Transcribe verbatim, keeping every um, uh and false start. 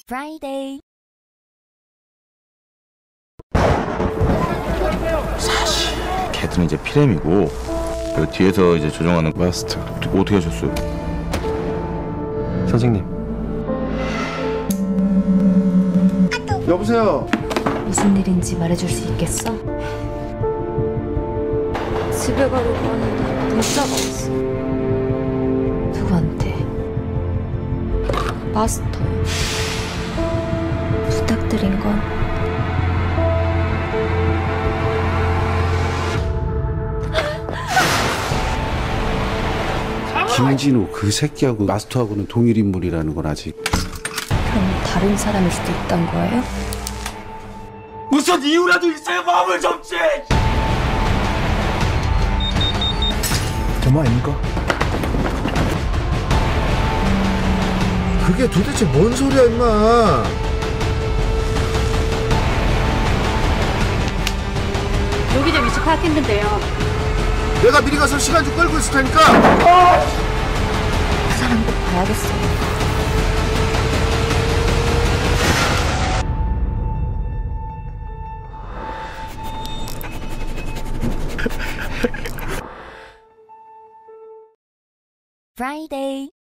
Friday. 사실 걔들은 이제 피렘이고 그 뒤에서 이제 조정하는 마스터. 어떻게 하셨어요? 선생님. 여보세요. 무슨 일인지 말해줄 수 있겠어? 집에 가려고 하는데 문자가 왔어. 누구한테? 마스터요. 부탁드린 건 김진우 그 새끼하고 마스터하고는 동일 인물이라는 건 아직. 그럼 다른 사람일 수도 있단 거예요? 무슨 이유라도 있어야 마음을 접지! 정말 아닙니까? 그게 도대체 뭔 소리야 임마. 여기 좀 위치 파악했는데요. 내가 미리 가서 시간 좀 끌고 있을 테니까. 그 사람 꼭 봐야겠어요. Friday.